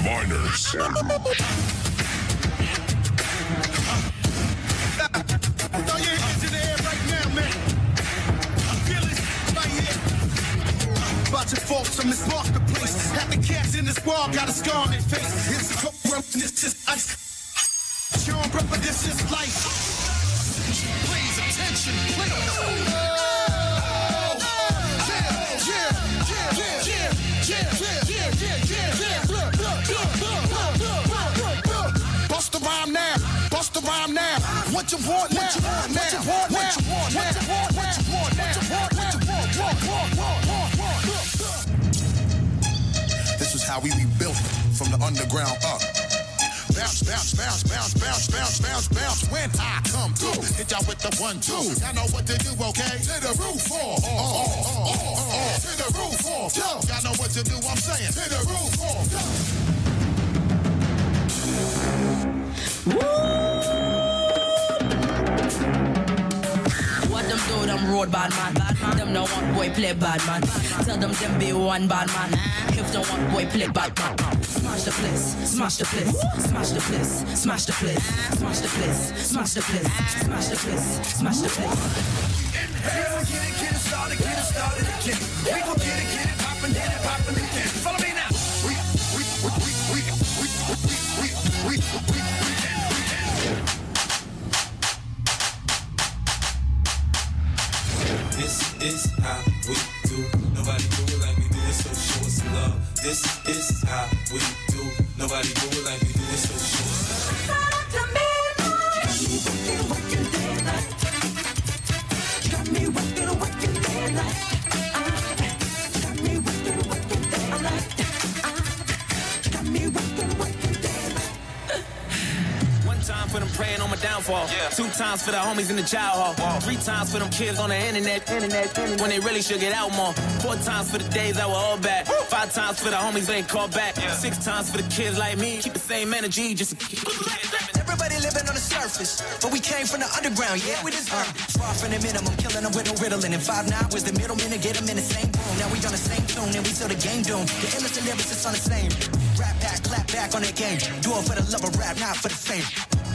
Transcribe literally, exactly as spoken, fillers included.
Miners. Throw your hands in the air right now, man. Feel it right here. About your folks, I'm this marketplace. Half the cats in this world got a scar on their face. It's a program, this is ice. Your brother, this is life. Please, attention, please. Bust the rhyme now, bust the rhyme now. What you want now? What you want now? What you want now? What you want now? What you want now? What you want now? This is how we rebuilt from the underground up. Bounce, bounce, bounce, bounce, bounce, bounce, bounce, bounce. When I come through, hit y'all with the one, two. Y'all know what to do, okay? To the roof off, oh, oh, oh, oh, oh. To the roof off, yo. Y'all know what to do, I'm saying. To the roof off, yo. What them do, them road bad man. Bad man. Them no one boy play bad man. Tell them them be one bad man. If them one boy play bad man. Smash the place, smash the place, smash the place, smash the place, smash the place, smash the place, smash the place, smash the place. Inhale, get it, get it started, get it started again. We gon' get it, get it poppin', get it poppin' again. Follow me now. We, we, we, we, we, we, we, we, we, we, This is how we do. Nobody do it like we do it, so show us some love. This is how we do. Nobody do it like we do it, so show us some love. Got me working, working day and night. Got me working, working day and night. Got me working, working day and night. Got me working, working day and night. One time for them praying on my downfall. Yeah. Two times for the homies in the child hall. Whoa. Three times for them kids on the internet. Internet, internet. When they really should get out more. Four times for the days that were all bad. Woo. Five times for the homies ain't called back. Yeah. Six times for the kids like me. Keep the same energy, just to keep everybody living on the surface, but we came from the underground, yeah, we deserve it. Far from the minimum, killing them with no riddling. And five nine was the middleman to get them in the same room. Now we on the same tune, and we till the game doomed. The innocent lyrics is on the same. Rap back, clap back on that game. Do it for the love of rap, not for the fame.